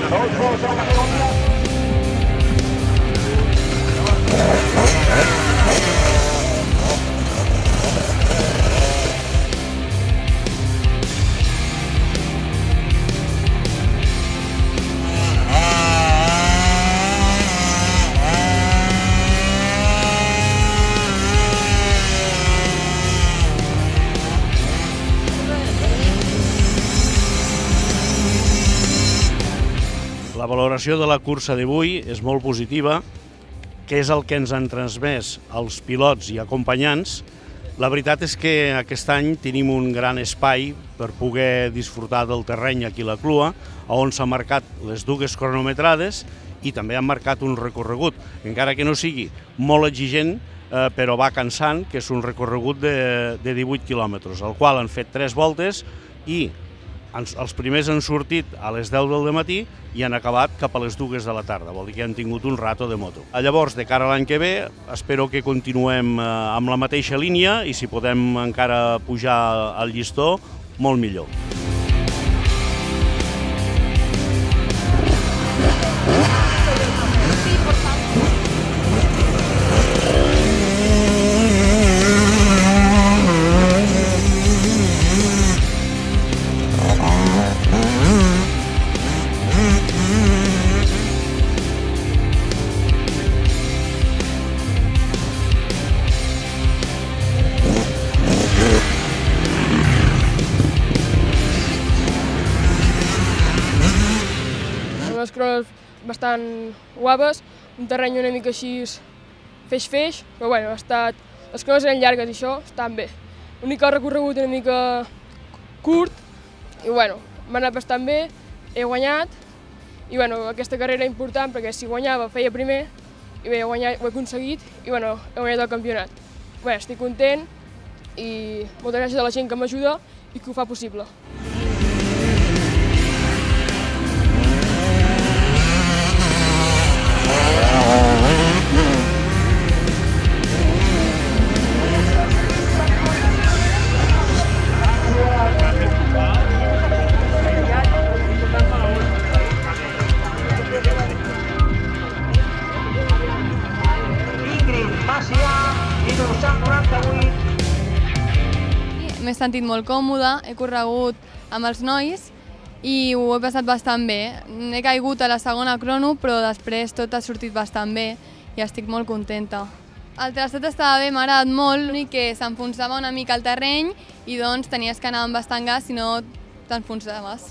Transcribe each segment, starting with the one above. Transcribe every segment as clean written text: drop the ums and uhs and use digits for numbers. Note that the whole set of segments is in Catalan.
La valoració de la cursa d'avui és molt positiva, que és el que ens han transmès els pilots i acompanyants. La veritat és que aquest any tenim un gran espai per poder disfrutar del terreny aquí a la Clua, on s'han marcat les dues cronometrades i també han marcat un recorregut, encara que no sigui molt exigent, però va cansant, que és un recorregut de 18 quilòmetres, al qual han fet 3 voltes i els primers han sortit a les 10 del matí i han acabat cap a les 2 de la tarda, vol dir que han tingut un rato de moto. Llavors, de cara a l'any que ve, espero que continuem amb la mateixa línia i si podem encara pujar al llistó, molt millor. Unes crones bastant guapes, un terreny una mica així feix, però bueno, les crones eren llargues i això estan bé. L'únic que el recorregut una mica curt i bueno, m'ha anat bastant bé, he guanyat i bueno, aquesta carrera era important perquè si guanyava feia primer i bé, ho he aconseguit i bueno, he guanyat el campionat. Bé, estic content i moltes gràcies a la gent que m'ajuda i que ho fa possible. M'he sentit molt còmoda, he corregut amb els nois i ho he passat bastant bé. He caigut a la segona crono, però després tot ha sortit bastant bé i estic molt contenta. El traçat estava bé, m'ha agradat molt, l'únic que s'enfonsava una mica el terreny i doncs tenies que anar amb bastant gas, si no t'enfonsaves.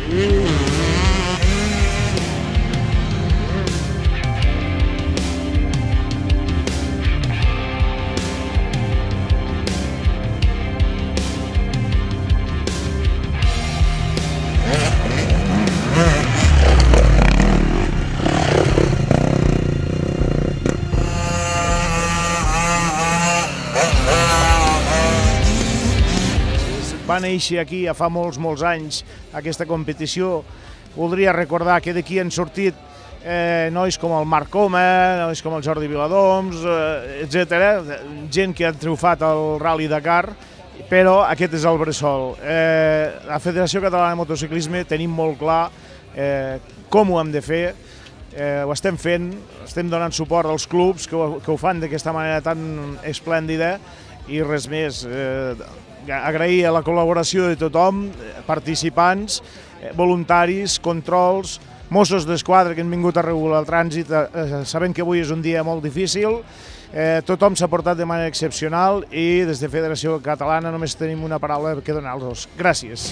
Va néixer aquí fa molts anys aquesta competició. Voldria recordar que d'aquí han sortit nois com el Marc Coma, nois com el Jordi Viladoms, etc. Gent que ha triomfat al Rally Dakar, però aquest és el bressol. La Federació Catalana de Motociclisme tenim molt clar com ho hem de fer, ho estem fent, estem donant suport als clubs que ho fan d'aquesta manera tan esplèndida i res més. Agrair la col·laboració de tothom, participants, voluntaris, controls, Mossos d'Esquadra que han vingut a regular el trànsit, sabent que avui és un dia molt difícil, tothom s'ha portat de manera excepcional i des de Federació Catalana només tenim una paraula que donar-los. Gràcies.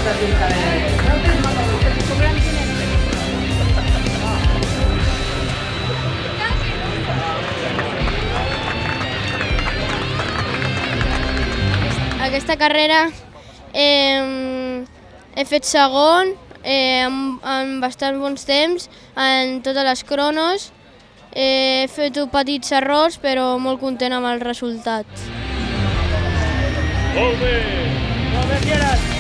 Aquesta carrera he fet segon, amb bastant bons temps, en totes les cronos. He fet petits errors, però molt content amb el resultat. Molt bé, Fieres!